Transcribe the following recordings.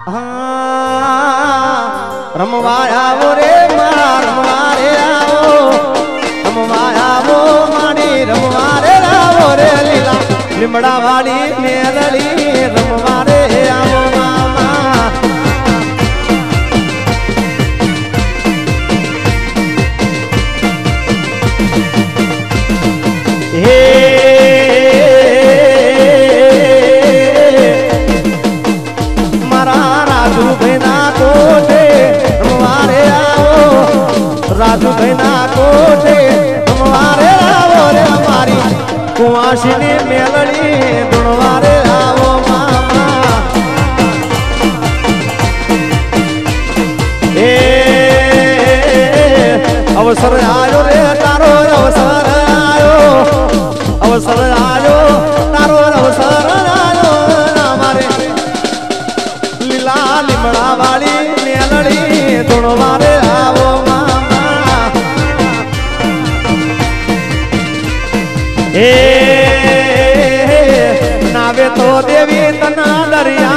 रमवाया वो रे रमवारे आओ रमवाया वो माड़ी रमवारे आओ रे लीला लिमड़ा वाली मेलड़ी रमवारे आओ मामा हे मारा राजू भैना कोठे रमवारे आओ राजू भैना कोठे रमवारे आओ रे हमारी कुआशिनी मेलड़ी दुणवारे आओ मामा ए अवसर आयो रे तारो अवसर अवसर आयो तारो अवसर आयो हमारे लीला लिमड़ा वाली मेलड़ी दुणवारे आओ मामा हे नावे तो देवी तना दरिया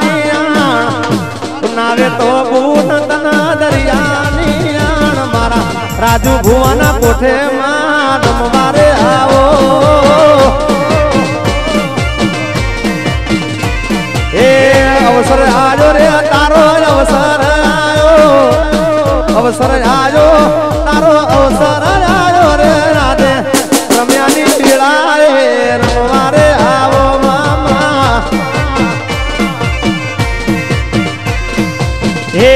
नावे तो बूट तना दरिया मारा राजू भुवन कोठे मान मारे आओ ए अवसर आयो रे तारो अवसर आयो तारो अवसर आयो रे राधे रम्यानी पीड़ाए रमवारे आओ मामा हे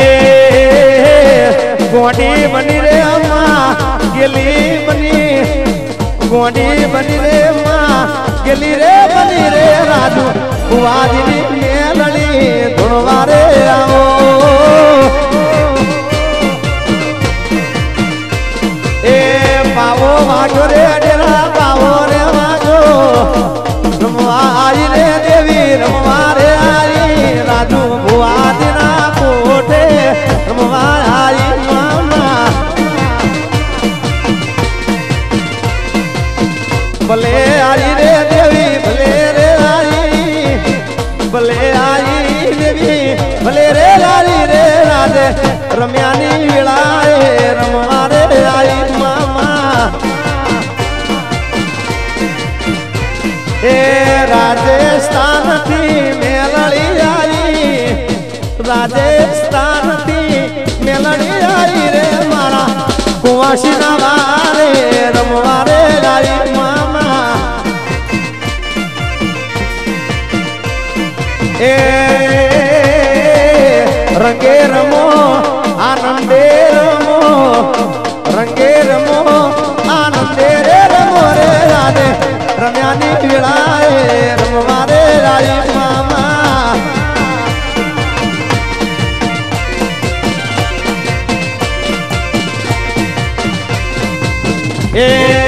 गोंडी बनी रे अम्मा गेली बनी गोंडी बनी रे अम्मा गेली रे बनी रे राजू बुआजी मेलड़ी धुणवारे आओ ए पावो वाजो रे डेरा पावो रे वाजो रमवाई रे देवी रमवारे आई राजू बुआजी ना कोठे रमवार आई मामा भले आई रे देवी भले रे भले आई देवी भले रे लाली रे राधे रम्यानी विलाए रमवारे आई मामा ए राजस्थान थी मेलड़ी आई राजस्थान थी मेलड़ी आई रे मारा कुआशी नवारे रमवारे आई मामा ए रंगे रमो आनंदे रमो रंगे रमो आनंदे रे रमो रे राधे रम्यानी पीड़ाए रमवारे राई मामा ए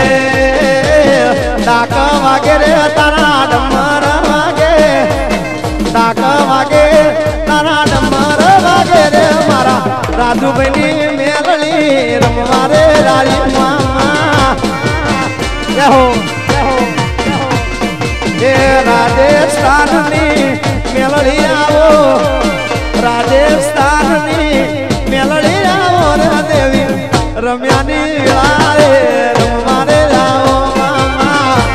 डाका वागे रे तारा डमर वागे डाका वागे तारा डमर वागे रे मारा राजू बनी मेलड़ी रमवारे राई मामा हो ए राजस्थान मेलड़ी आओ राजस्थान मेलड़ी आओ रे देवी रम्यानी आए रमवारे आओ मामा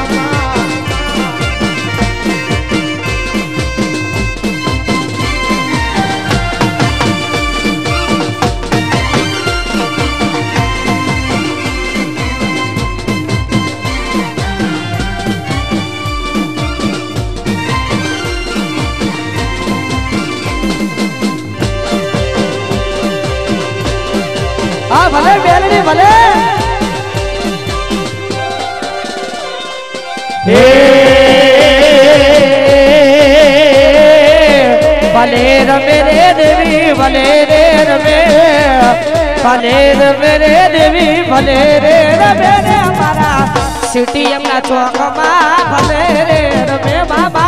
भले मेलड़ी भले भले रमे रे देवी भले रे रमे भले रमे रे देवी भले रे रमे रे हमारा सिटी अपना चौक भले रे रमे बाबा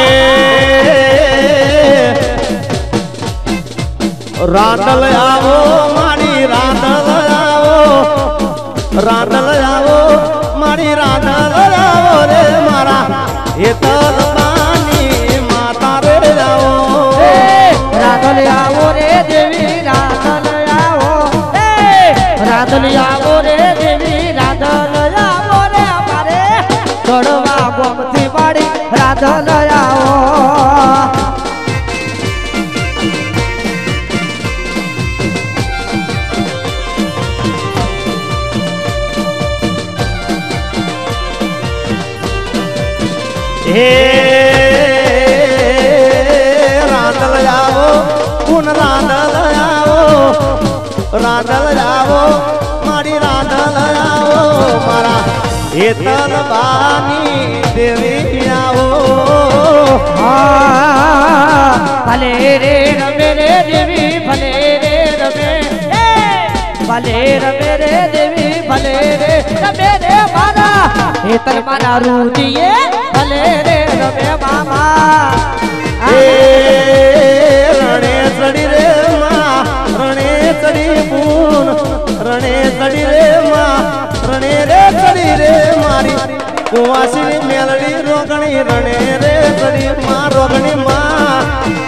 रांडल आओ माड़ी रांडल आओ माड़ी रांडल आओ रे मारा ये तल पानी माता रे आओ રાધન આવો હે રાંધલ આવો પુન રાંધલ આવો રાંધલ આવો મારી રાંધલ આવો મારા હેતલ બાની દેવી આવો ભલે રે રમે રે દેવી ભલે રે રમે ભલે રમે રે દેવી ભલે રે રમે રે મારા હેતલ મારા રૂદીએ ભલે રે રમે મામા રણે ચડી રે માં રણે ચડી પૂન રણે ચડી રે માં રણે રે ચડી રે મારી કુવાસી મેલડી રોગણી રણે રે ચડી માં રોગણી માં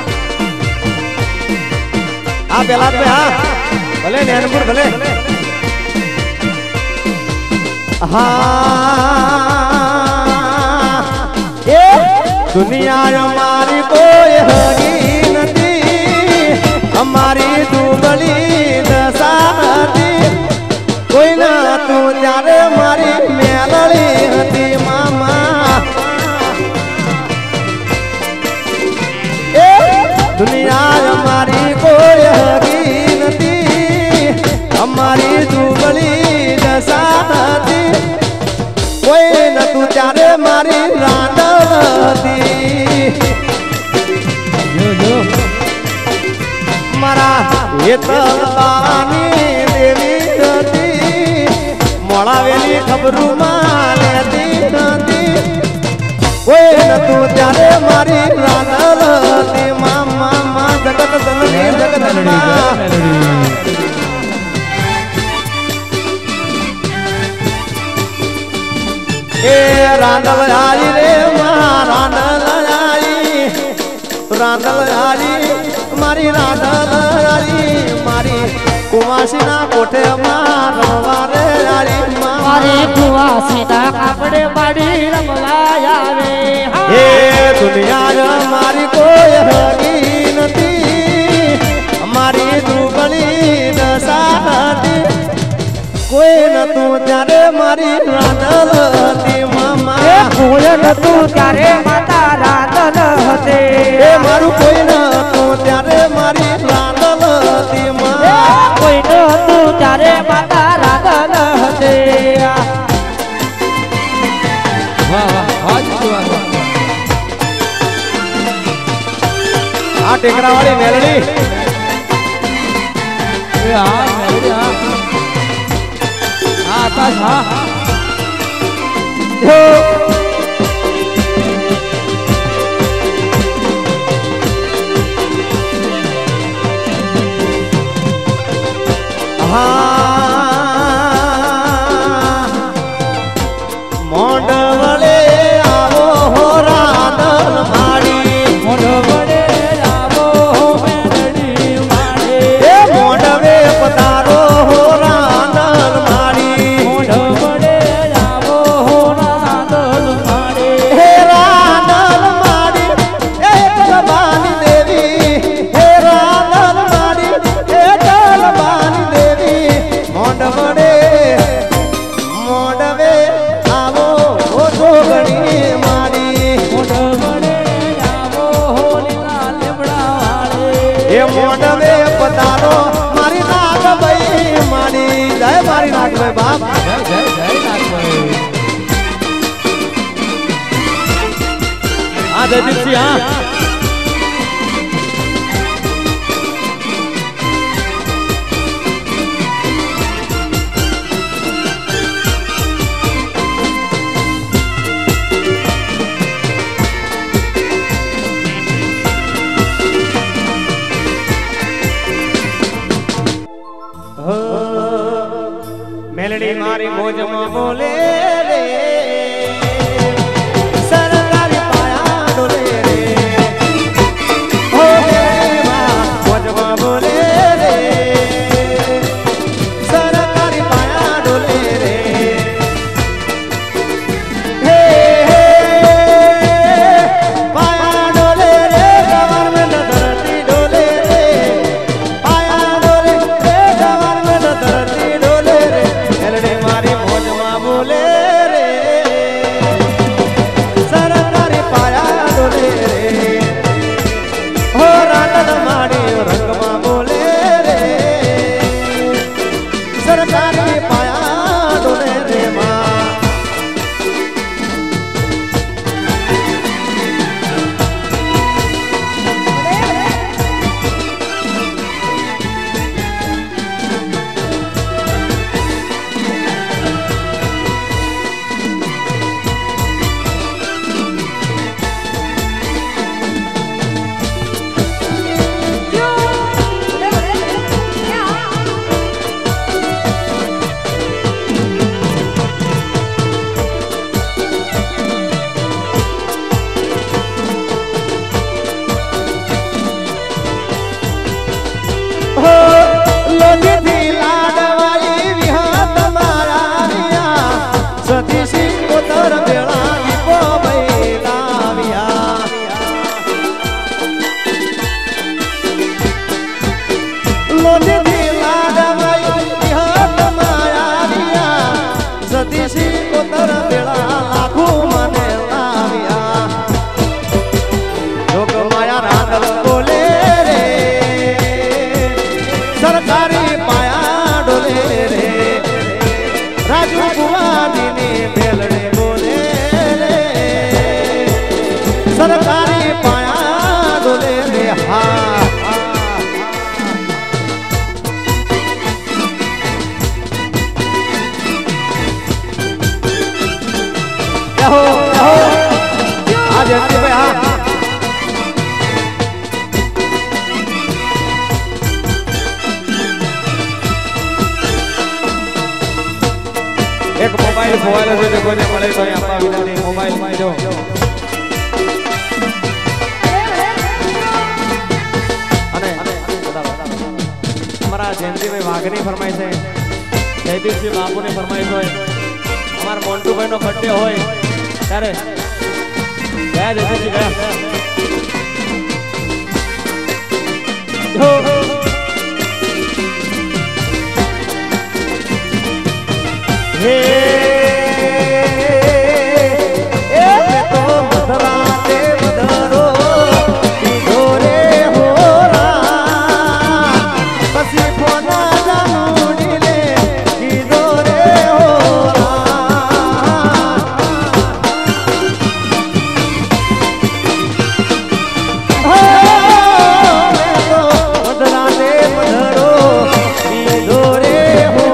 આ પેલા તો હા ભલે નેનપુર ભલે હા એ દુનિયા અમારી કોઈ હગી નથી અમારી દુબળી દશા હતી કોઈ ના તું ત્યારે મારી મેલડી હતી મામા એ દુનિયા અમારી કોઈ હગી નથી અમારી દુબળી દશા હતી કોઈ નતું ત્યારે મારી રાંધલ હતી મારા હેતલ બાની દેવી હતી મોળાવેલી ખબરું માં લેતી નથી કોઈ નતું ત્યારે મારી રાંધલ હતી મામા જગત જનની જગદંબા એ રાંધલ આરી રે માં રાંધલ આરી રાંધલ આરી મારી રાંધલ આરી મારી કુવાસી ના કોઠે માં રમવા રે આરી મારી કુવાસી ના કાપડે માડી રમવા આવે એ દુનિયા મારી કોઈ હગી નથી મારી દુબળી દશા હતી કોઈ નતું ત્યારે મારી રાંધલ હતી મામા કોઈ નતું ત્યારે માતા રાંધલ હતી એ મારું કોઈ નતું ત્યારે મારી રાંધલ હતી માં કોઈ નતું ત્યારે માતા રાંધલ હતી આ ટેકરા વાળી મેલડી આકાશ હા મોંડવળે આવો હો રાંધલ માડી મોઢવડે આવો મેલડી માડી એ મોંડવે પધારો હો રાંધલ માડી મોઢવડે આવો રાંધલ માડી હે રાંધલ માડી એ જલબાની દેવી હે રાંધલ માડી એ જલબાની દેવી મોંડવડે મોંડવે આવો હો જોગણી માડી મોઢવડે આવો લીલા લીમડા વાળી એ મોંડવે પધારો મારી નાગભાઈ માડી જય મારી નાગભાઈ બાપ જય જય જય નાગભાઈ આ જયદીપસિંહ હા મેલડી મારી મોજમાં બોલે રે સરકારી પાયા ડોલે રે હો મેલડી માં મોજમાં બોલે રે સરકારી પાયા ડોલે રે હે હે लोली दी लाडवाई हाथ माया दिया सतीशी कोतर बेड़ा लाखों मने लाविया लोक माया रांदल बोले रे सरकारी पाया डोले रे राजू कुवानी ने बेलड़े बोले रे सरकारी पाया डोले रे हाँ आज भाई हाँ एक मोबाइल मोबाइल से देखो ने મળે તો આપા વિનંતી મોબાઈલ માં જો અને અમારા જયંતિભાઈ વાઘની ફરમાઈશ છે જયદીપસિંહ બાપુની ફરમાઈશ હોય અમાર મોન્ટુભાઈનો બર્થડે હોય ત્યારે ગયા જયદીપસિંહ ગયા हे तो मधुरा दे मधुरो ढोरे हो बसी पोना जानू नीले ढोरे हो मधुरा दे मधुरो ढोरे हो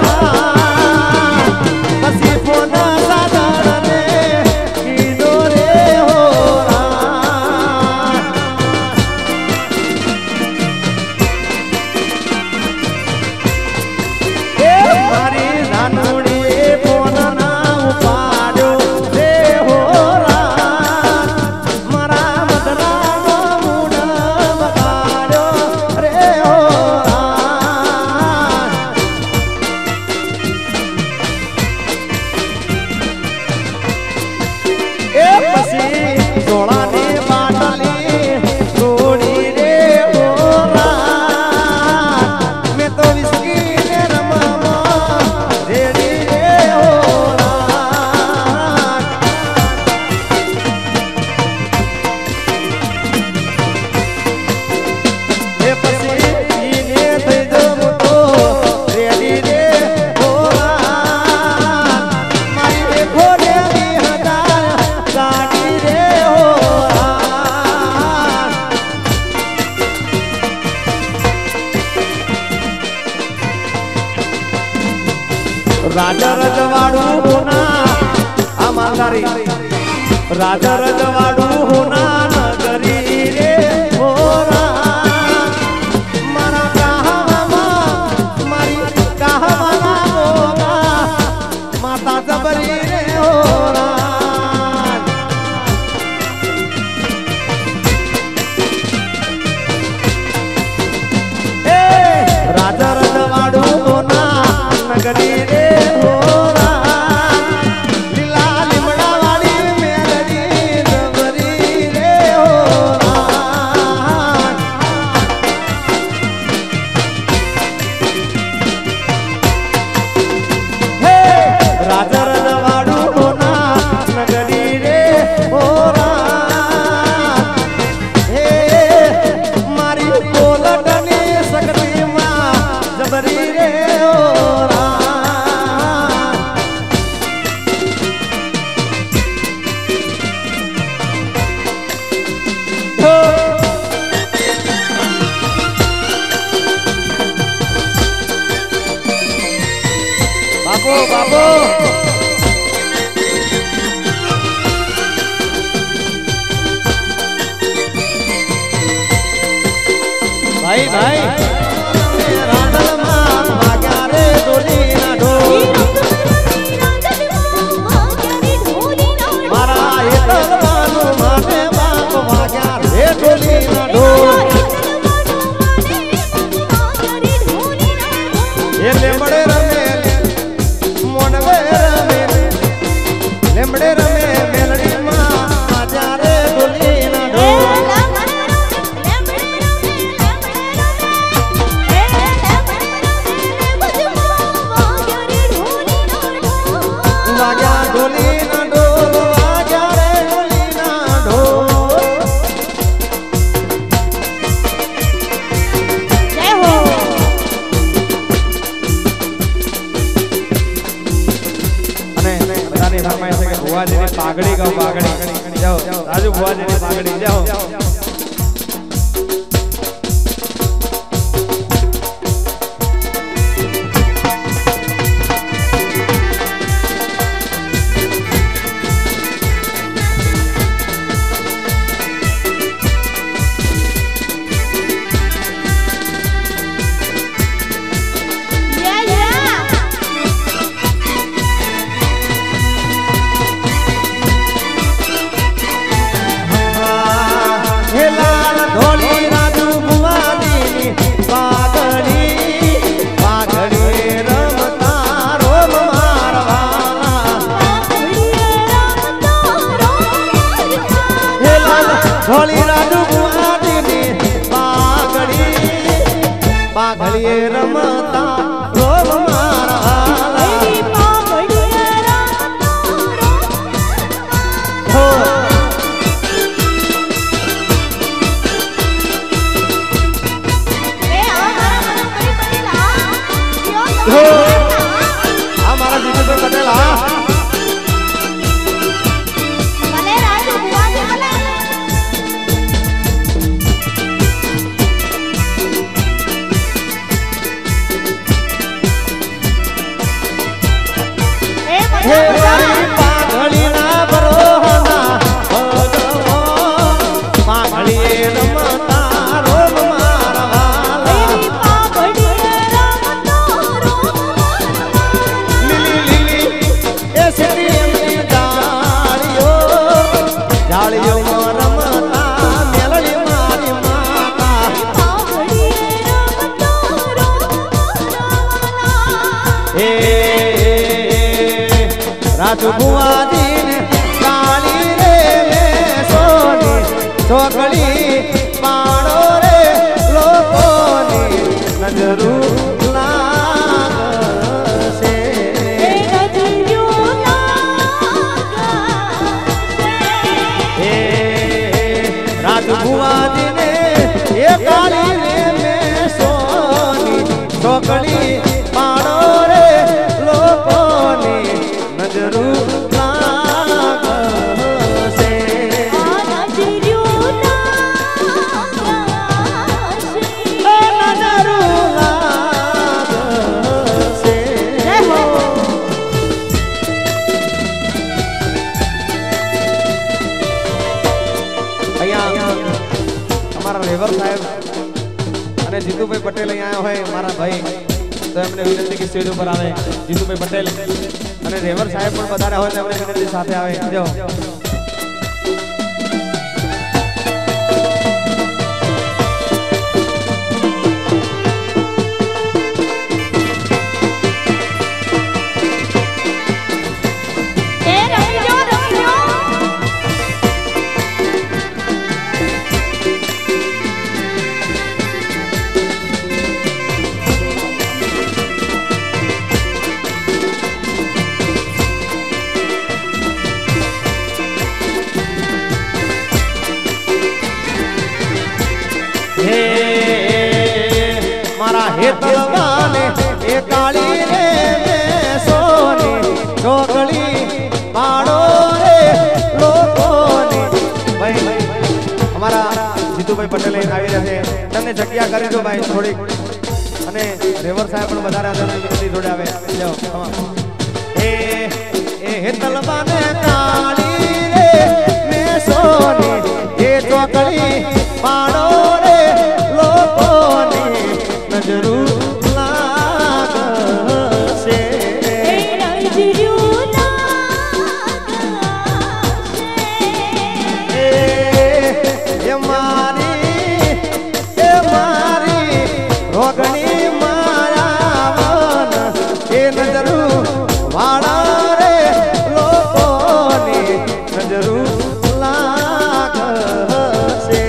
राजा रजवाड़ू होना आमारी राजा रजवाड़ू होना नगरी रे होना मारा कहावा मारी कहावा होगा माता जबरी रे होना राजा रजवाड़ू होना नगरी रे बाबू भाई भाई પાઘડી કહો પાઘડી જાઓ રાજુ ભુવાજીની પાઘડી જાઓ ધોળી રાજુ ભુવાજીની પાઘડીએ રમતા રોમ મારા મારા જીતુભાઈ પટેલ હા રાજુ ભુવાજીને કાળી રે સોની ચોકડી પાડો રે લોકોની નજરું લાગશે રાજુ ભુવાજીને એ કાળી રે સોની ચોકડી પાડો રે લોકોની નજરું લાગશે નજરું લાગશે અહીંયા અમારા લેવર સાહેબ અને જીતુભાઈ પટેલ અહીંયા આવ્યા હોય મારા ભાઈ તો એમને વિનંતી કે સ્ટેજ ઉપર આવે જીતુભાઈ પટેલ અને રેવર સાહેબ પણ વધારે હોય તો એમને વિનંતી સાથે આવે જો હેતલવાને એ કાળી રે સોની ચોકડી પાડો રે લોકોની ભાઈ અમારા જીતુભાઈ પટેલ આવી રહ્યા છે તમને જગ્યા કરી દો ભાઈ થોડીક અને રેવર સાહેબ પણ વધારે વિનંતી જોડે આવે જાઓ એ હેતલવાને કાળી રે સોની એ ચોકડી પાડો રે લોકોની નજરું લાગશે નજરું લાગશે એ મારી રોગણી માયા એ નજરું વાળા રે લોકોની નજરું લાગશે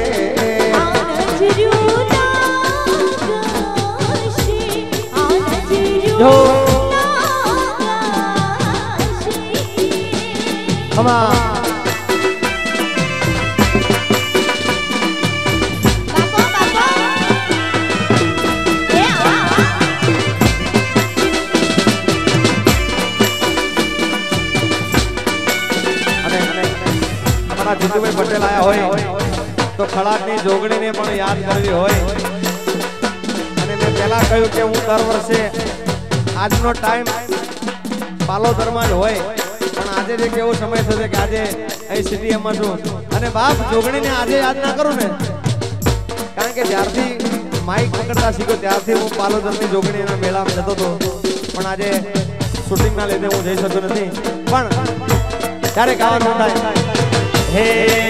જીતુભાઈ પટેલ આયા હોય તો ખળાટની જોગણીને પણ યાદ કરવી હોય અને મેં પહેલા કહ્યું કે હું દર વર્ષે આજનો ટાઈમ પાલોદરમાં જ હોય પણ આજે જે કેવો સમય થશે કે આજે અહીં સિટીએમમાં છું અને બાપ જોગણીને આજે યાદ ના કરું ને કારણ કે જ્યારથી માઇક પકડતા શીખ્યો ત્યારથી હું પાલોદરની જોગણીના મેળામાં જતો હતો પણ આજે શૂટિંગના લીધે હું જઈ શકતો નથી પણ ત્યારે ગાવાનું થાય હે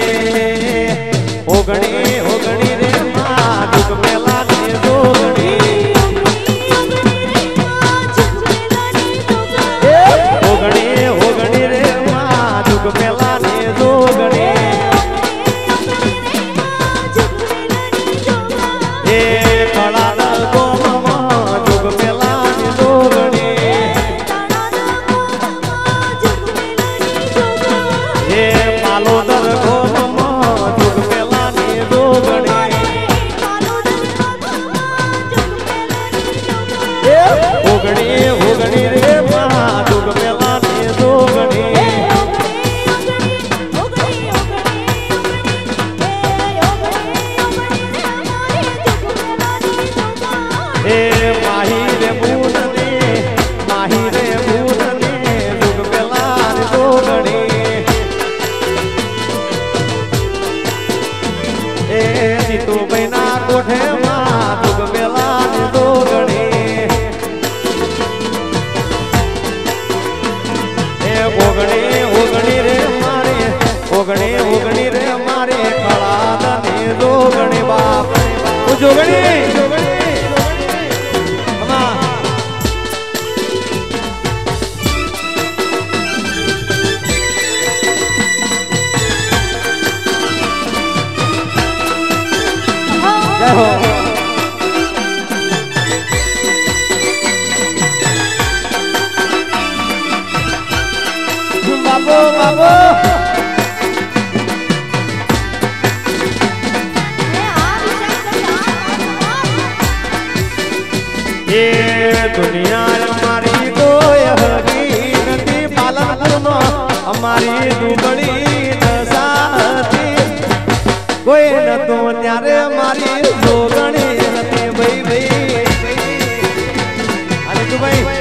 ઓગણી ઓગણી રે માં દુખ મેલા ને જોગણી ઓગણી ઓગણી રે માં દુખ મેલા ને જોગણી એ કળા ગોમાં દુખ મેલા ને જોગણી એ પાલોદર ગોમાં દુખ મેલા ને જોગણી ઓગણી ઓગણી રે માં દુખ મેલા ને જોગણી એ માહી રે બૂનને માહી રે બૂનને દુખ મેલા ને જોગણી એ જીતુભાઈ ના કોઠે માં દુખ મેલા ને જોગણી એ ઓગણી ઓગણી રે મારે ઓગણી ઓગણી રે મારે કળા ને જોગણી બાપ જોગણી જય હો બાબો બાબો એ દુનિયા અમારી કોઈ હગી નથી પાલનપુરનો અમારી દુબળી નસાતી કોઈ નતો ત્યારે મારી જોગણી હતી ભાઈ ભાઈ અને તું ભાઈ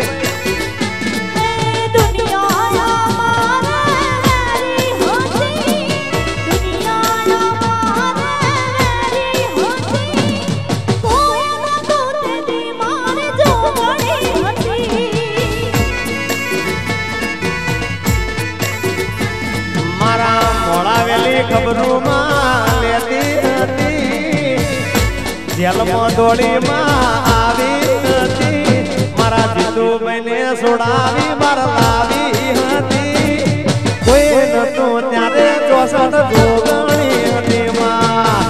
ખબરોમાં લેતી હતી જેલમાં દોડીમાં આવી હતી મારા જીતુભાઈને છોડાવી બાર લાવી હતી કોઈ નતું ત્યારે 64 જોગણી હતી માં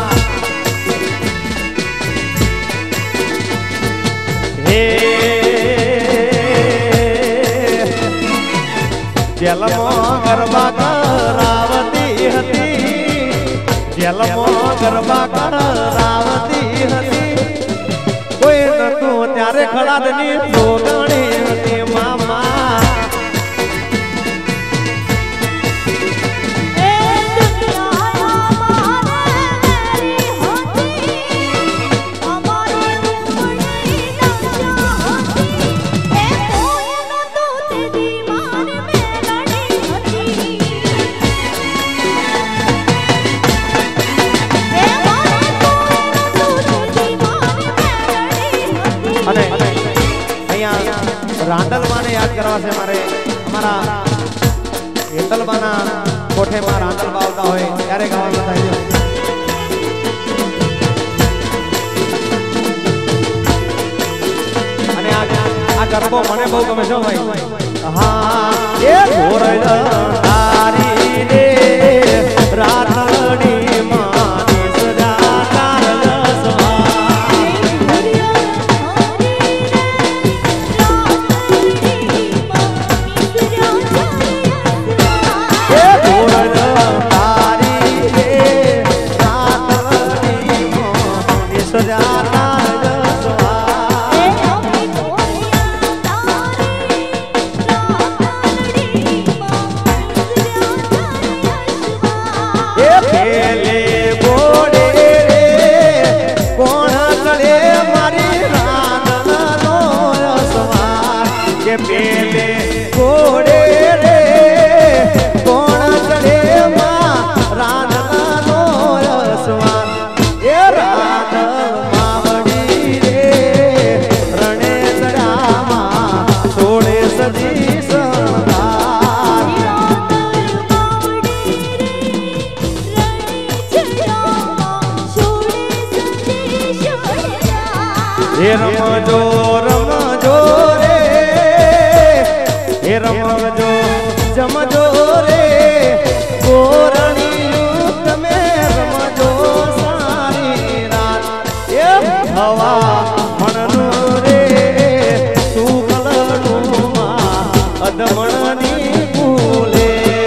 હે જેલમાં ગરબા કરાવતી હતી જેલમાં ગરબા કરાવતી હતી કોઈ નતું ત્યારે ખડાદની જોગણી હતી મામા અને અહીંયા રાંડલમાને યાદ કરવા છે મારે અમારા હેતલબાના કોઠેમાં રાંડલબા આવતા હોય ત્યારે ગાવાનું થાય છે અને આ ગરબો મને બહુ ગમે છે ભાઈ હા એ ઘોર તારી રે રાતડી માની સજા તારસવા हे रमजो रमजो रे हे रमजो जमजो रे गोरणी તમે રમજો સારી રાત એ હવા મણનું રે સુકલનું માં અધમણની ફૂલે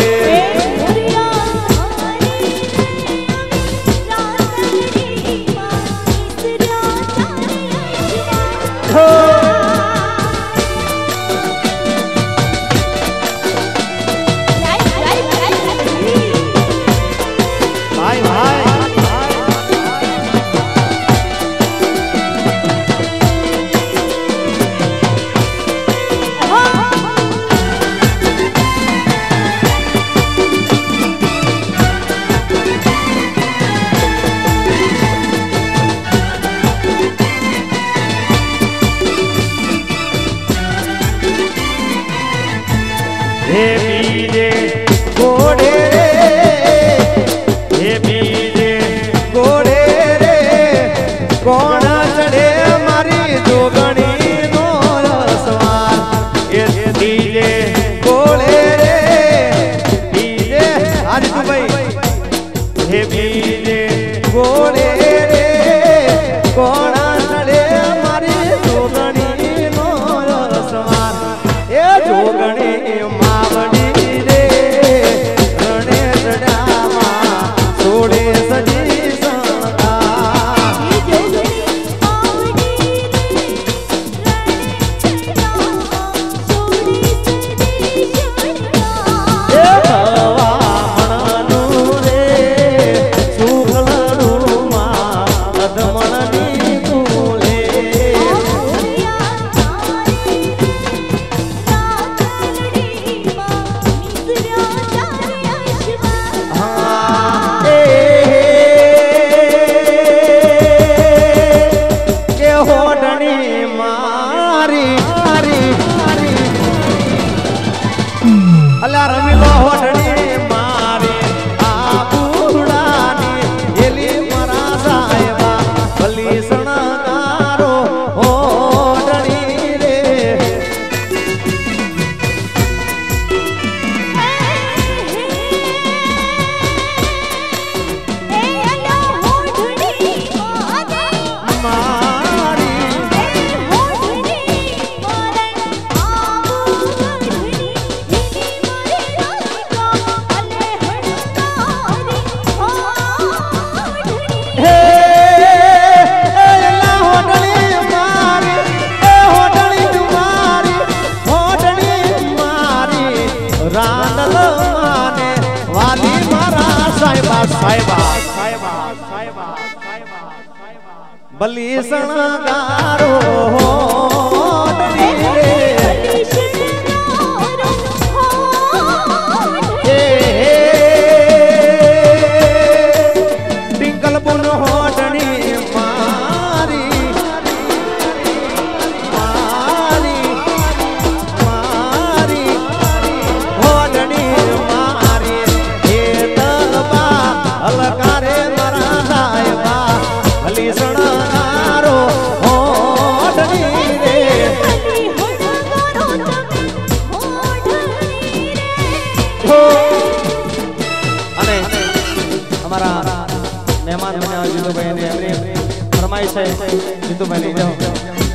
हे बीजे घोड़े रे हे बीजे घोड़े रे कौन चढ़े मारी जोगणी नो सवार हे बीजे घोड़े रे बीजे आज तू भाई हे बीजे घोड़े रे कौन चढ़े मारी जोगणी नो सवार हे जोगणी बली सणगारो टिंकल बुन होटनी मारी मारी मारी होटनी मारी हे तबा अलकारे मरा साहेबा बली सणगारो मेहमान बने जीतू भाई ने फरमाइश है जीतू भाई ले जाओ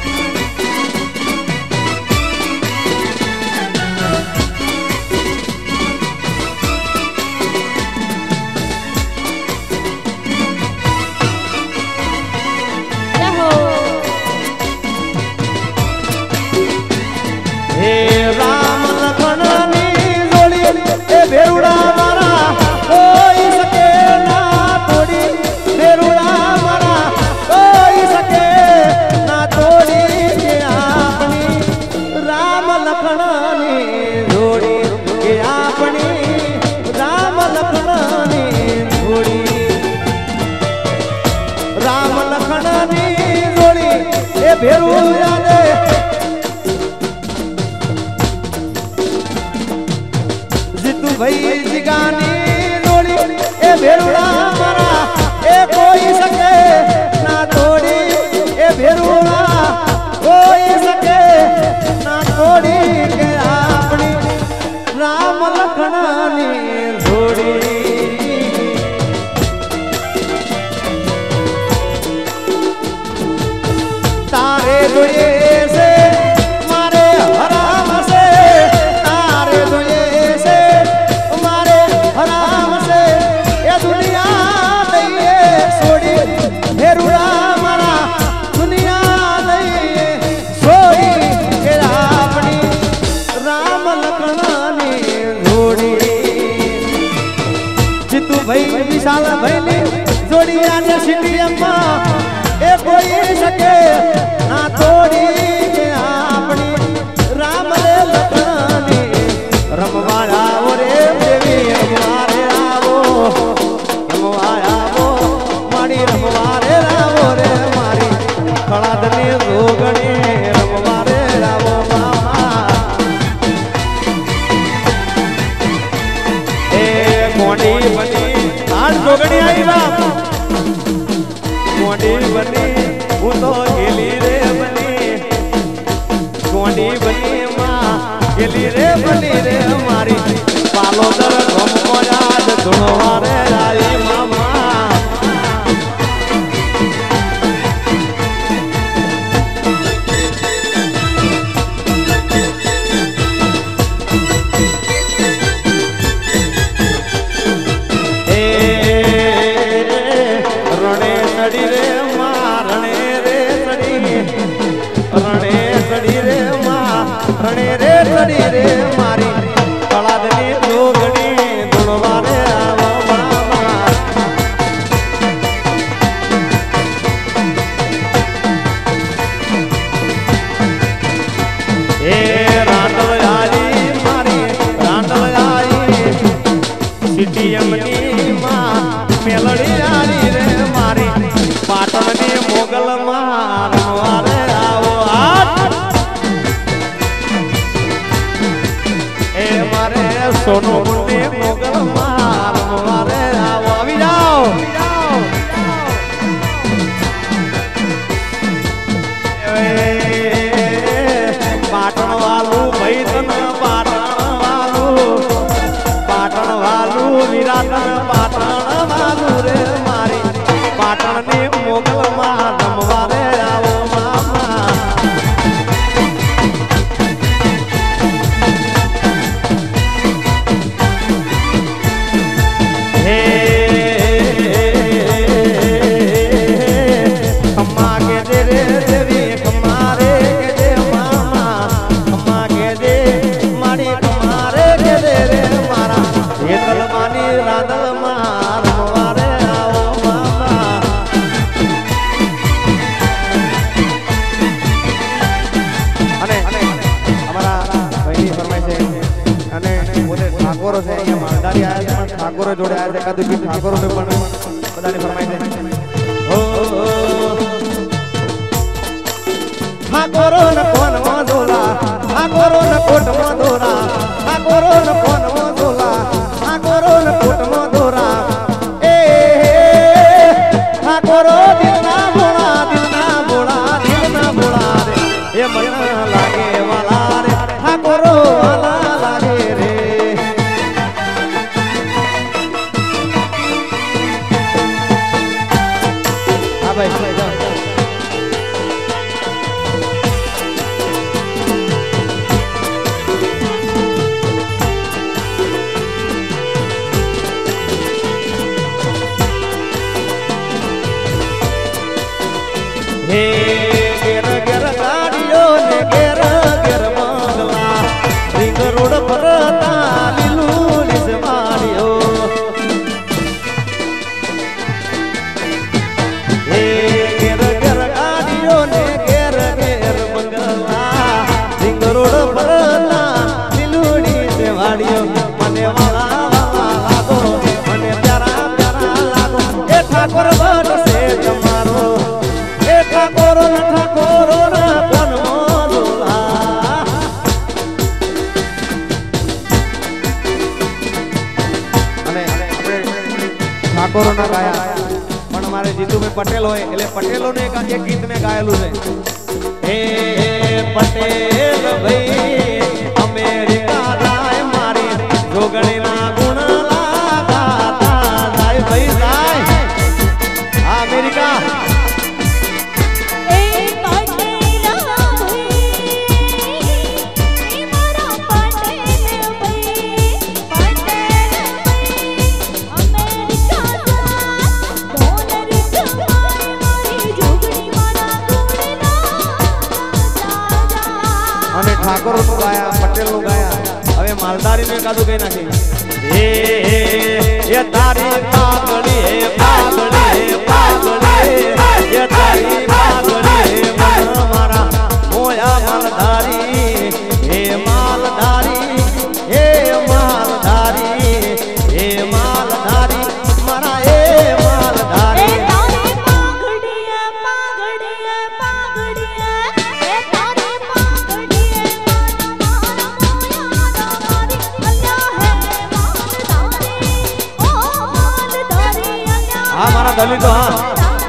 हे राम लखन नी जोड़ी ए भेरुड़ा मारा कोई सके ना तोड़ी भेरुड़ा मारा कोई सके ना तोड़ी के अपनी राम लखन नी जोड़ी के अपनी राम लखन नी जोड़ी राम लखन नी जोड़ी ए भेरुड़ा दे भाई जिगानी जोड़ी ए भेरुड़ा मारा ए कोई सके ना तोड़ी ए भेरुड़ा જોઈએ છે મારે હરામ છે તારે જોઈએ છે મારે હરામ છે એ દુનિયા લઈએ છોડી હેરુડા મારા દુનિયા લઈએ છોડી કે આપણી રામ લખણાની જોડી જીતુ ભાઈ વિશાલ ભાઈની જોડી આને સિટીએમમાં એ કોઈ શકે ના તોડી કે આપણી રામ લખણાની રમવા આવો રે દેવી રમવા રે આવો રમવા આવો મારી રમવા રે આવો રે મારી ખળાદની રોગણી રમવા રે આવો મામા એ કોણી બની આજ રોગણી આવી બાપ કોણી બની હું તો ગેલી રે બની કોણી બની માં ગેલી રે બની રે મારી પાલોદર ગમકો યાદ ધૂણવા રે રાઈ મામા એ રણે સડી રે માં રણે રે સડી રણે સડી રે માં રણે રે સડી રે મારી કળાદની જોગણી ધૂણવા રે આવો મામા એ રાંડલ આલી મારી રાંડલ આલી સિટીએમની માં મેલડી આલી રે મારી પાટણની મોગલ માં રમવા રે આવો એ મારે સોનપુરની મોગલ માં રમવા રે આવો આવી જાઓ પાટણ વાલું ભાઈ તન પાટણ વાલું વિરાટન પાટણ વાલું રે મારી પાટણની મોગલ માં રમવા રે આવો મામા હે ખમ્મા કે દે રે દેવી ખમ્મા રે કે દે મામા ખમ્મા કે દે મારી ખમ્મા રે કે દે રે મારા હેતલ માની રાંદલ માં રમવા રે આવો મામા અને અમારા ભાઈની ફરમાઈ છે અને પોતે ઠાકોરો છે અહીંયા માલધારી આવ્યા છે પણ ઠાકોરો જોડે આવ્યા છે કાદુ બી ઠાકોરોને પણ બધાની ફરમાઈ છે ઓ ઠાકોરો ન કોન મોદોલા ઠાકોરો ન કોટ મોદોરા ઠાકોરો ન કોન મોદોલા ઠાકોરો ન કોટ મોદોરા એ ઠાકોરો દિલના બોળા રે એ મન લાગે વાલા રે ઠાકોરો વાલા લાગે રે હા ભાઈ જાઓ હે ઘેર ઘેર ગાડીઓ ને ઘેર ઘેર બંગલા રીંગ રોડ ફરતા લીલું લીસ માળીઓ હે ઘેર ઘેર ગાડીઓ ને ઘેર ઘેર બંગલા રીંગ રોડ ફરતા લીલું લીસ માળીઓ મને વાલા વાલા લાગો મને પ્યારા પ્યારા લાગો એ ઠાકોર બનશે તમારો ઠાકોરો ના કોન મોદોલા અને આપણે ઠાકોરો ના ગાયા પણ મારે જીતુભાઈ પટેલ હોય એટલે પટેલોને એક ગીત મેં ગાયેલું છે હે પટેલ ભાઈ અમેરિકા જાય મારી જોગણી ના ગુણ લાગાતા જાય ભાઈ જાય અમેરિકા એ પટેલા અને ઠાકોર નું ગાયા, પટેલ નું ગાયા, હવે માલધારી નું એકાદું કઈ નાખી. એ તારી પાઘડી હે પાઘડી હે પાઘડી, એ તારી પાઘડી હે મન મારા મોયા માલધારી, હે માલધારી, હે માલધારી, હે માલધારી, મારા હે માલધારી. हाँ मारा दलित तो हाँ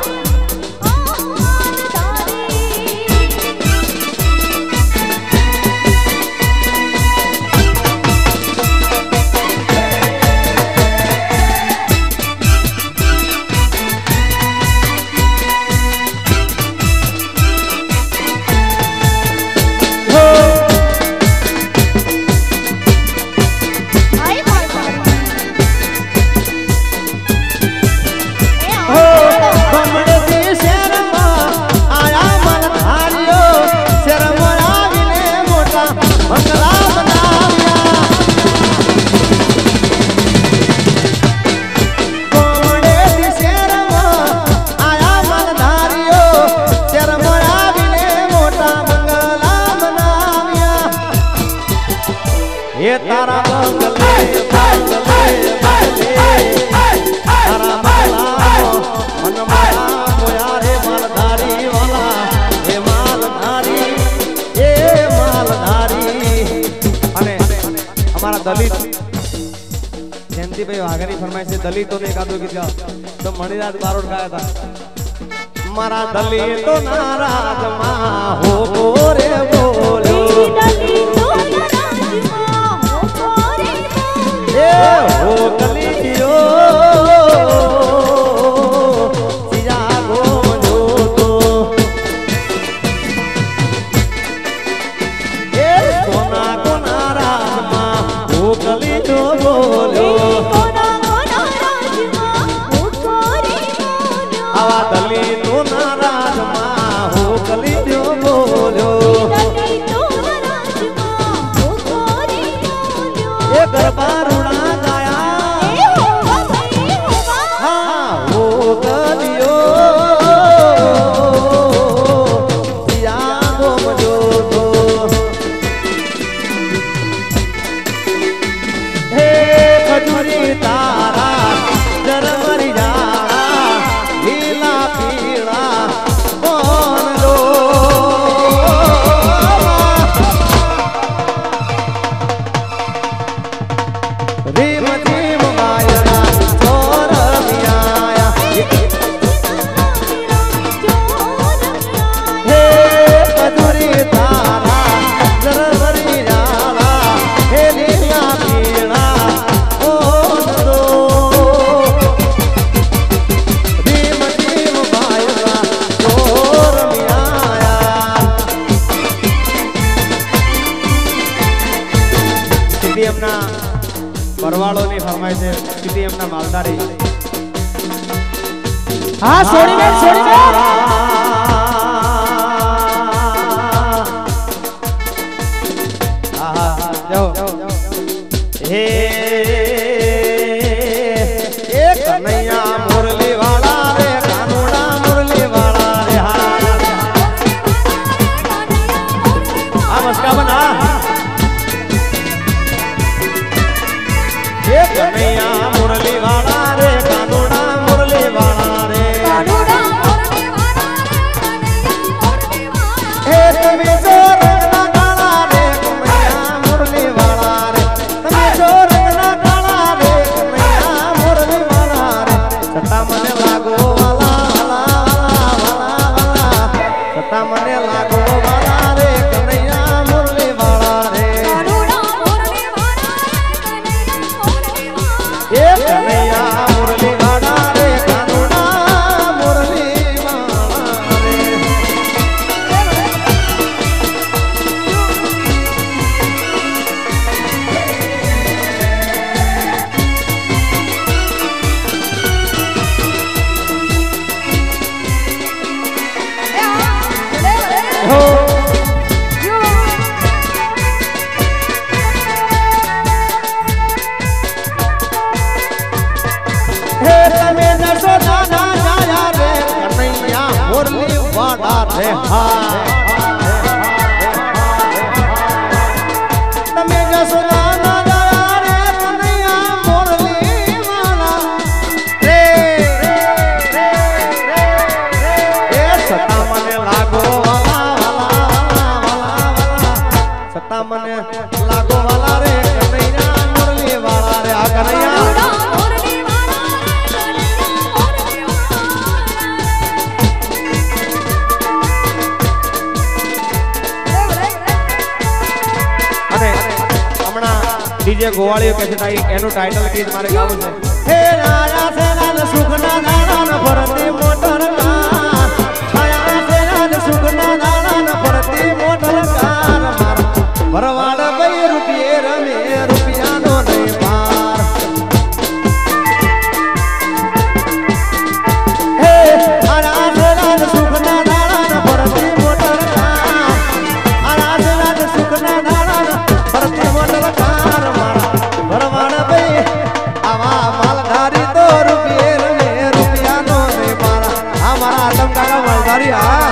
ये तारा बंगले बंगले बंगले तारा बंगला मन मारा मोया रे मालधारी वाला, हे मालधारी, हे मालधारी. અને અમારા દલિત જયંતિભાઈ વાઘાની ફરમાઈશ છે દલિતોને એકાદું ગીત ગાઓ તો મણિરાજ બારોટ ગાયા હતા. મારા દલિતો નારાજમાં હો રે બોલો हो कलियो सिया गोम जो तो ए कोना कोना राजमा हो कलियो बोलो आवा दलितो ना राजमा हो कलियो बोलो ए गरबा परवाड़ो ની ફરમાય છે સીધી એમના માલધારી. હા છોડી દે આહા જાઓ હે એ કનૈયા મુરલી વાળા રે કાનુડા મુરલી વાળા રે હા આ મસ્કા બના कन्हैया मुरली वाला रे कानूड़ा मुरली वाला रे हे तुम्हें जो रंगना काला रे कन्हैया मुरली वाला रे तुम्हें जो रंगना काला रे कन्हैया मुरली वाला रे सता मने लागो वाला वाला वाला वाला सता मने लागो वाला रे कन्हैया मुरली वाला रे ये कन्हैया मुरली वाला रे कानूड़ा मुरली वाला रे हो डीजे गोवाळियो कैसेट आई एनो टाइटल गीत मारे गावो छे हे राजा से राज सुखना दाना फरती मोटर कार आया से राज सुखना दाना फरती मोटर कार भरवाड़ भाई रुपये रमे रुपया नो नहीं पार हे आया से राज सुखना दाना फरती मोटर कार आया से राज सुखना दाना फरती मोटर कार भरवाड़ भाई आवा मालधारी तो रुपये रमे रुपया नो नहीं पार हमारा आदम काका मालधारी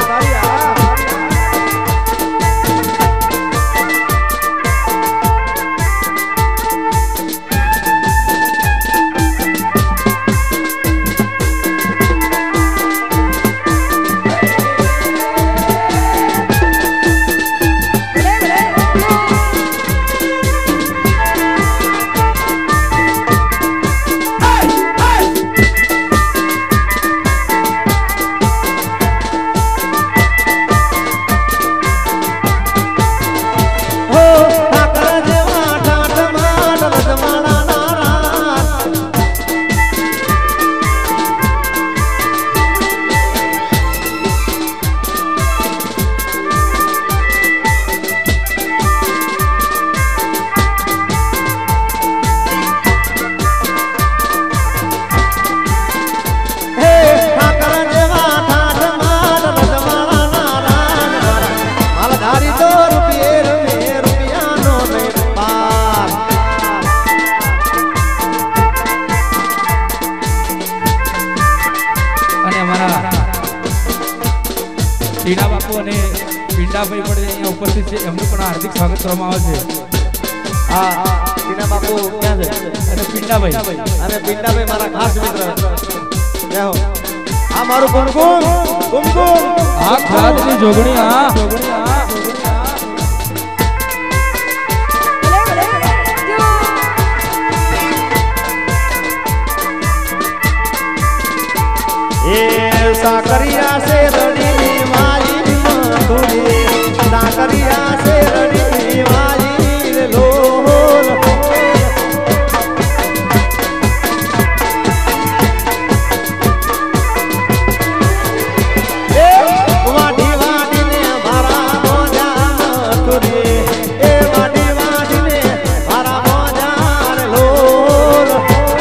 टीना बापू અને પિંડાભાઈ પણ અહીંયા ઉપસ્થિત છે એમનું પણ હાર્દિક સ્વાગત કરવામાં આવે છે હા ટીના બાપુ ક્યાં છે અને પિંડાભાઈ મારા ખાસ મિત્ર જય હો આ મારું કુમકુમ આ ખાસની જોગણી એ સાકરિયા से रड़ी मारी मधुरी साकरिया से रड़ी मारी लोल वाटी वाटी ने भरा मोजा मधुरी ए वाटी वाटी ने भरा मोजा लोल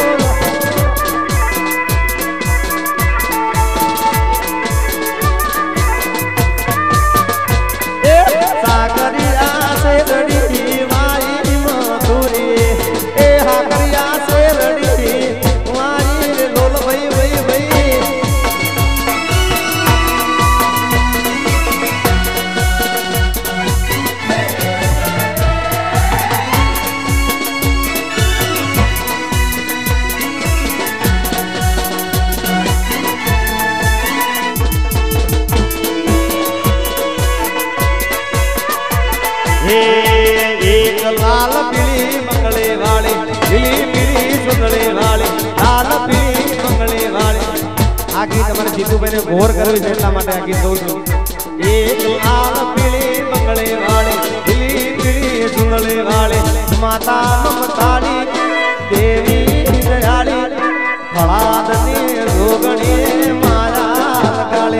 एक लाल पीली मंगले वाली पीली पीली सुंदरे वाली लाल पीली मंगले वाली आ गीत हमारे जीतू भाई ने घोर करवी છે એટલા માટે આ ગીત ગાઉં છું एक लाल पीली मंगले वाली पीली पीली सुंदरे वाली माता ममताली देवी दयाली फलादनी रोगणी माया लगाले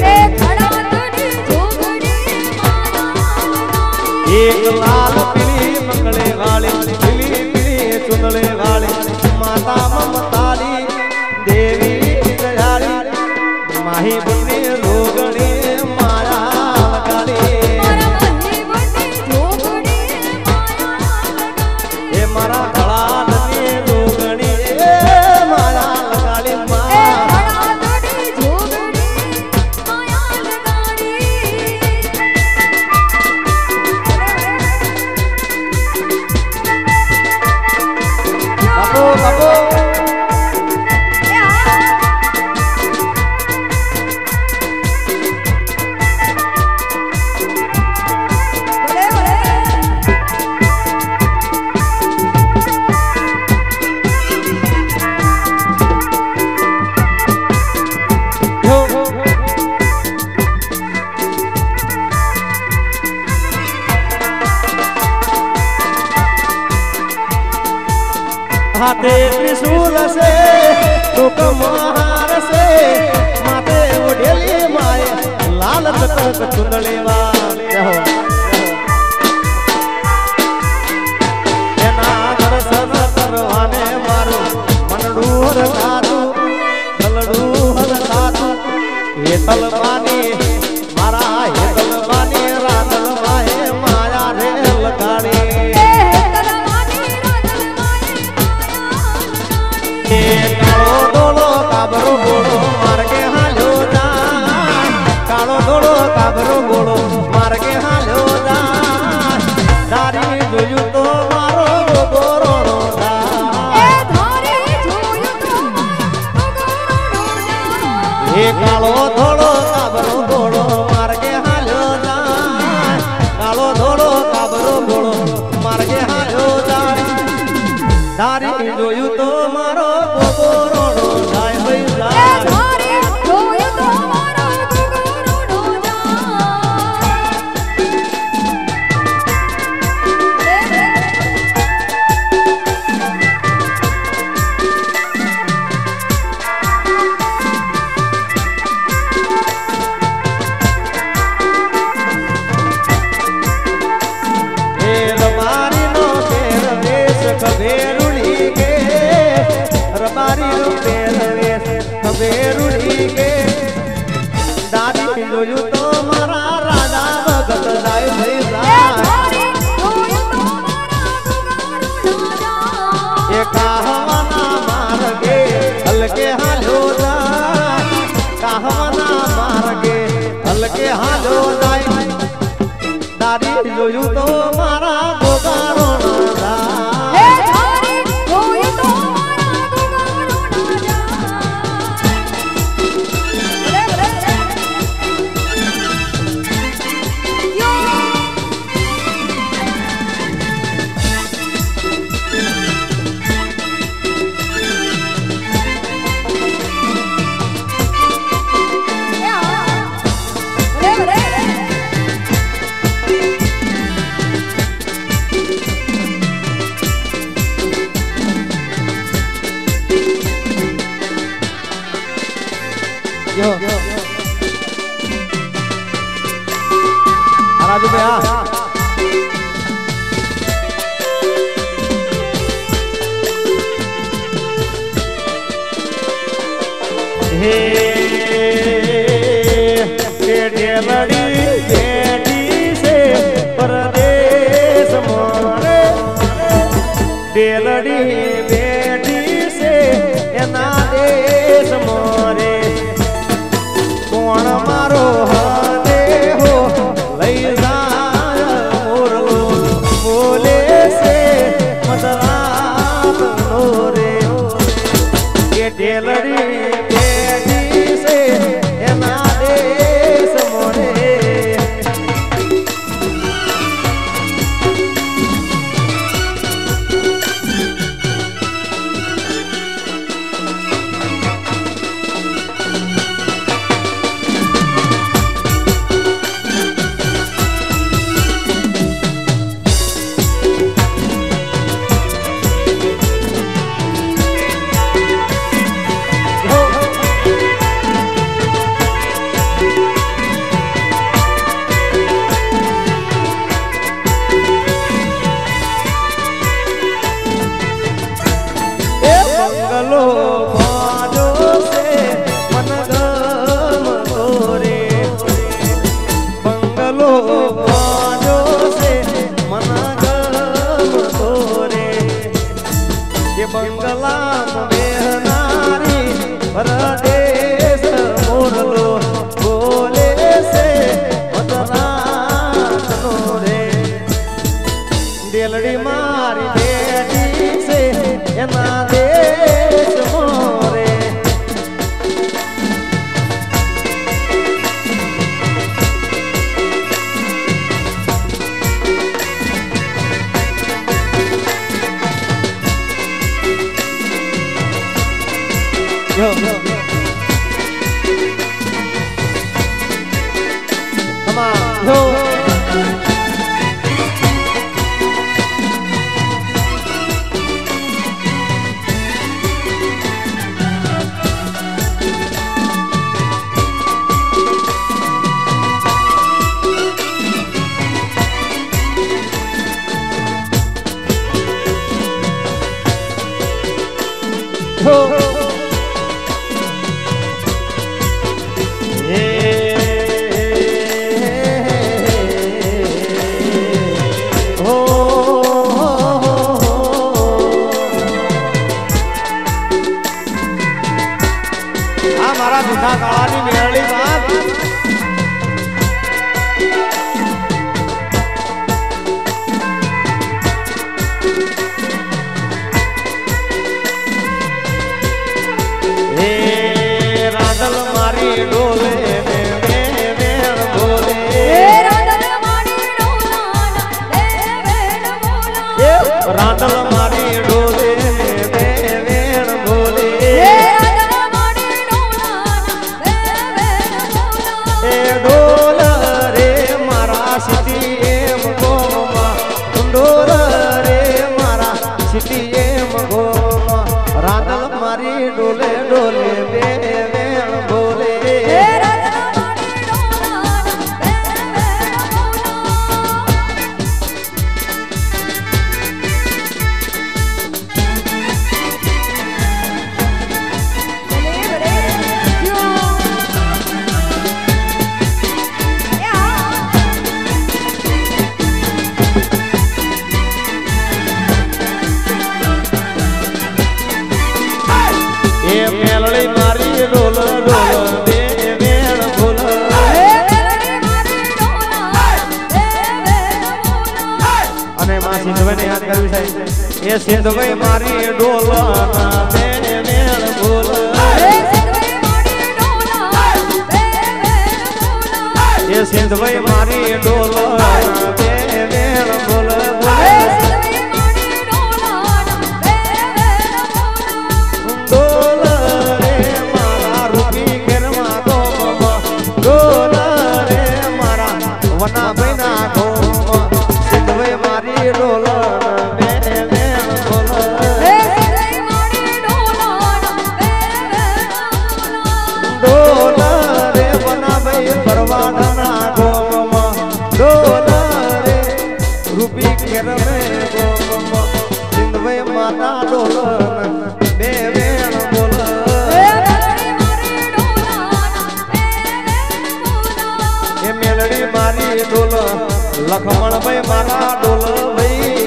एक लाल पीली मंगले वाली पीली पीली चुनले वाली माता ममताली देवी दयाली माही बुनी रोगणी माया लगाली ए मारा गला दनी रोगणी माया लगाली हाथे त्रिशूल से टोक महार से माथे उड़ेली माए लाल तक चुंदड़ी वाले हो एना दर्शन करवाने मारो मनडूर कादू दलडूर कादू ये तलवानी मारा ये तलवानी राधल माए माया रे लगाड़ी कालो दोलो काबरो गोड़ो मार के हालो जा कालो दोलो काबरो गोड़ो मार के हालो जा दारी जोयु तो मारो गोरो जा ये कालो दोलो काबरो गोड़ो मार के हालो जा कालो दोलो काबरो गोड़ो मार के हालो जा दारी जोयु तो मारो गोरो जाय होई जा बेरुड़ी के दादी जोयु तो मारा राजा भगत जाय भैया ये कहवाना मार गे हल्के हालो जा कहवाना मार गे हल्के हालो जाय दादी जोयु तो मारा गोगारो ना राजू भैया हे डेलड़ी बेटी से परदेश मारे डेलड़ी बेटी से एना देश मारे कौन मारो हाने हो लई जाय मोरलो बोले से मदरात नोरे ये डेलड़ी बेटी से एना देश मोरे बंगलो बाजो से मनगम तोरे बंगलो बाजो से मनगम तोरे ये बंगला में नारी परदेश मोरलो बोले से मदरात नोरे डेलड़ी मारी बेटी से एना देश मोरे Come on, સિંધભાઈ યાદ કર્યું છે એ સિંધભાઈ મારી ડોલના બે મેળ બોલ એ સિંધભાઈ મારી ડોલના બે મેળ બોલ લખમણ ભાઈ મારા ડોલ ભાઈ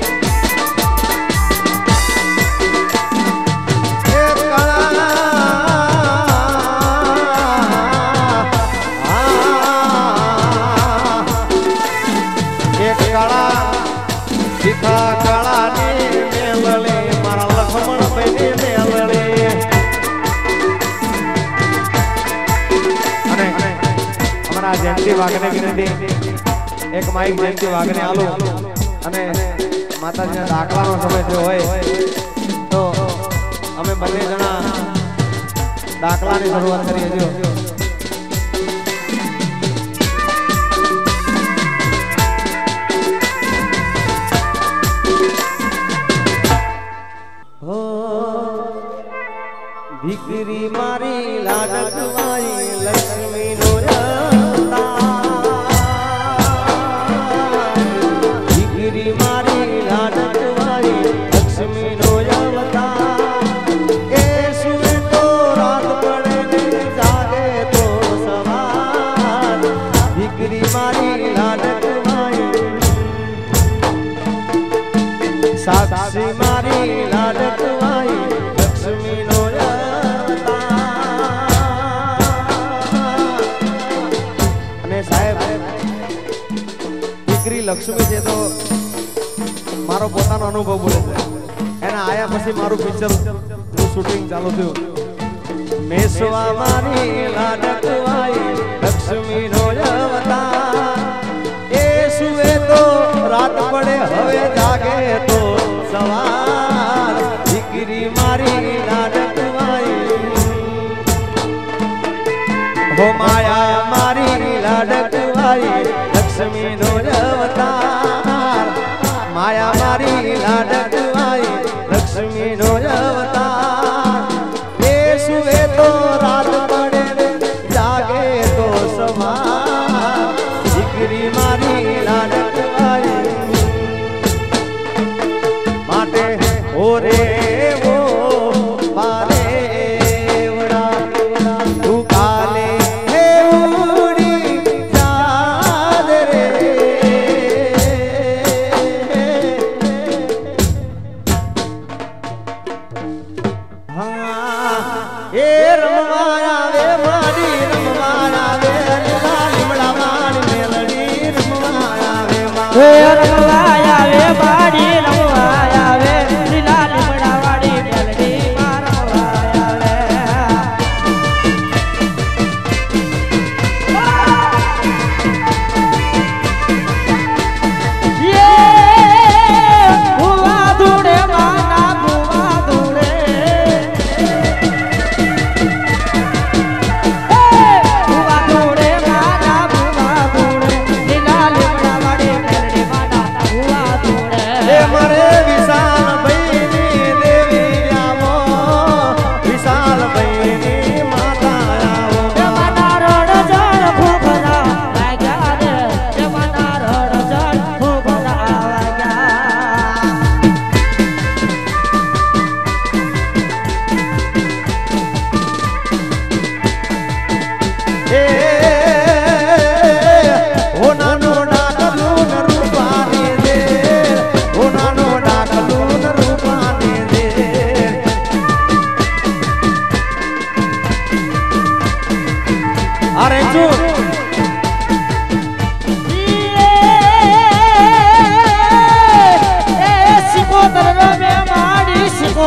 એક કાળા ભીખા કાળા ની મેલડી મારા લખમણ ભાઈ ની મેલડી અને અમારા જયંતિ વાઘને વિનંતી એક માઈક જયંતિ વાઘને આલો અને માતાજીના દાખલાનો સમય જો હોય તો અમે બંને જણા દાખલાની શરૂઆત કરીએ છીએ હો દીકરી મારી લાડકવાઈ લક્ષ્મી નો સાક્ષી મારી લાડકવાઈ લક્ષ્મી નો અને સાહેબ દીકરી લક્ષ્મી છે તો મારો પોતાનો અનુભવ બોલે છે એના આયા પછી મારું પિક્ચર નું શૂટિંગ ચાલુ થયું મેસવા મારી લાડકવાઈ લક્ષ્મી નો એ સુવે તો રાત પડે હવે જાગે તો સવાર દીકરી મારી લાડકવાઈ હો માયા મારી લાડકવાઈ લક્ષ્મી નો અવતાર માયા મારી લાડકવાઈ લક્ષ્મી નો અવતાર એ સુવે તો રાત પડે જાગે તો સવાર દીકરી મારી લાડકવાઈ માટે ઓરે ઓ પારે વડા તું કાલે હે ઉડી જાદ રે હા એ રમવાયા વે માડી રમવાયા વે લીમડા માડી મેલડી રમવાયા વે રમવાયા વે માડી રમવાયા વે લીલા લીમડા વાળી મેલડી રમવાયા વે ભુવા ધૂળે માના ભુવા ધૂળે ભુવા ધૂળે માના ભુવા ધૂળે લીલા લીમડા વાળી મેલડી માના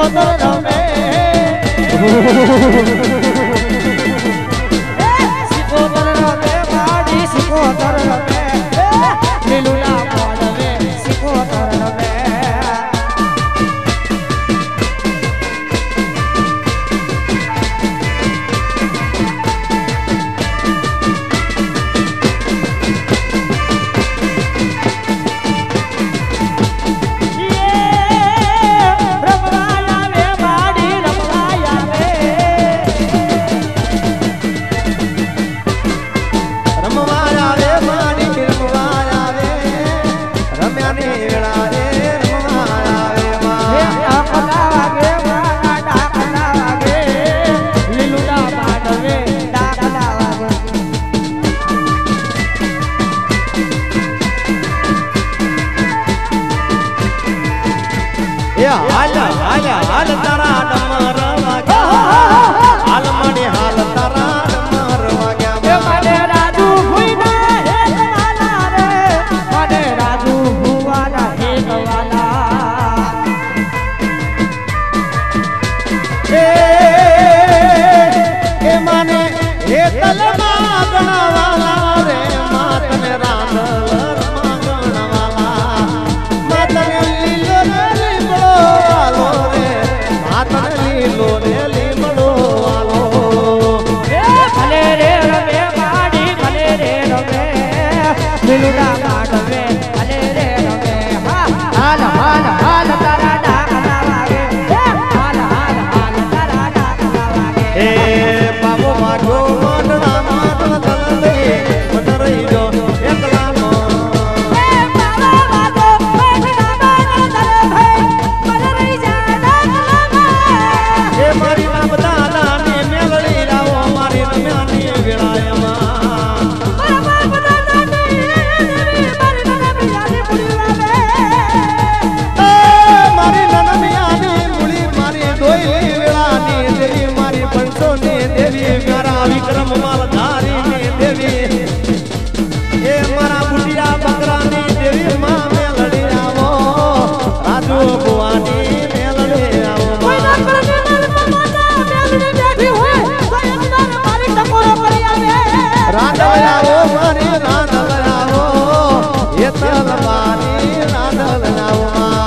સિકોતર રમે સિકોતર રમે માડી સિકોતર રમે લીલું ના મોડવે સિકોતર રમે હાલ તારા ડમર વાગ્યા હાલ મને હાલ તારા ડમર વાગ્યા મને રાજુ ભુઈના હેતવાલા રે મને રાજુ ભુવાના હેતવાલા એ માને હેતલમાં ગણવાલા રે માતને રાંધલ ગણવાલા માતને લીલો લીલો રે લીમડો વાલો ભલે રે રમે માડી ભલે રે રમે લીલુડા માડવે ભલે રે રમે હાલ હાલ હાલ તારા ડાકલા વાગે હાલ હાલ હાલ તારા ડાકલા વાગે એ બાબો માગો મનડા માનવ દલદે મન રહી જો એકલાનો એ બાબા વાગો મનડા માનવ દલદે મન રહી જા ડાકલામાં એ મારી નામ દાદાની મેલડી લાવો મારી રમ્યાની વેળાયમાં મારા બાપ દાદાની મારી નનમિયાની પુરી આવે મારી નનમિયાની મુળી મારી દોઈ વેળાની દેવી મારી પંચોની દેવી મારા વિક્રમ માલધારીની દેવી એ મારા બુટિયા બકરાની દેવી માં મેલડી આવો રાજુ ભુવાની મેલડી આવો કોઈ ના કરે માતા મેલડી બેઠી હોય તો એકવાર મારી ટકોરો કરી આવે રાંધલ આવો મારી રાંધલ આવો એ તલવારી રાંધલ આવો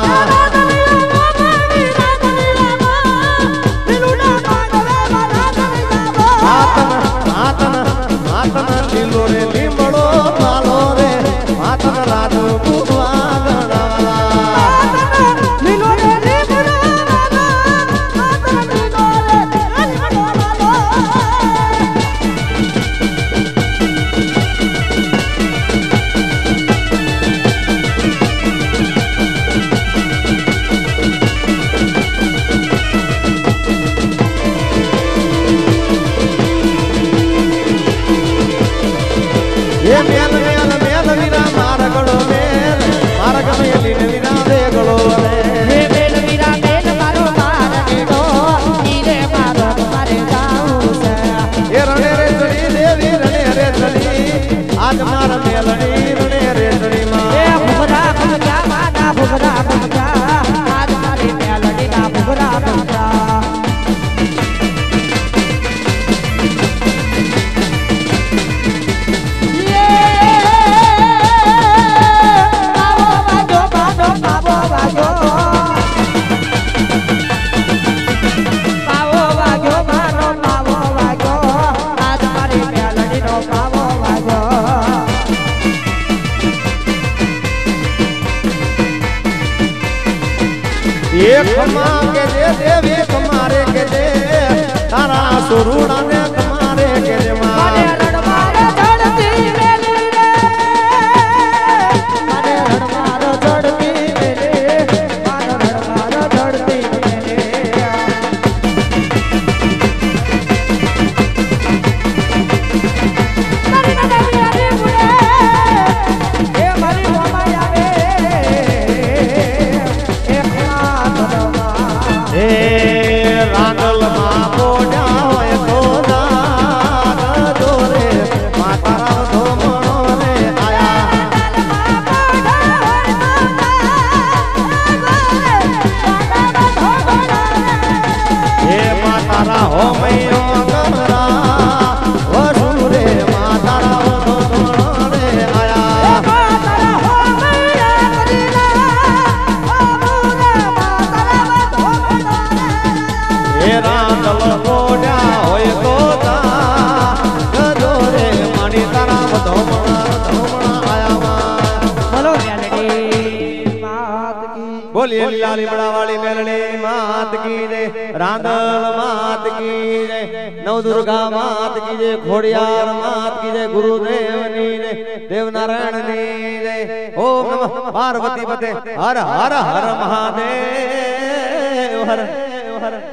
લીલો રે લીમડો માલો રે માતન રાજુ ભુવા ગણવાલા લીલો રે લીમડો માતન લીલો રે લીમડો માલો એ મેલ મેલ મેલ વીરા મારગડો મેલ મારગ મેલી ને વીરા દેગડો રે હે મેલ વીરા મેલ મારો માર દેડો ઈરે મારો મારે જાઉં છે એ રણે રે ચડી દેવી રણે રે ચડી આજ માર મેલડી રણે રે ચડી માં એ ભુગરા ભુગરા માના ભુગરા ભુગરા આજ મારી મેલડી ના ભુગરા ભુગરા એક ખમા કે દે દેવી કમારે કે દે તારા સુરુડા ને કમારે કે દે માં મને રડમારો ચડતી મેલી રે મને રડમારો ચડતી મેલી મને રડમારો ચડતી મેલી મારી નનમી આવે મુરે એ મારી મામા આવે એ રાંગલ માં બોડા હોય તો લીલા લીમડા વાળી મેલડી માત કી જય રાંદલ માત કી જય નવદુર્ગા માત કી જય ખોડિયાર માત કી જય ગુરુદેવની જય દેવનારાયણની જય ઓમ નમઃ પાર્વતી પતે હર હર હર મહાદેવ હર હર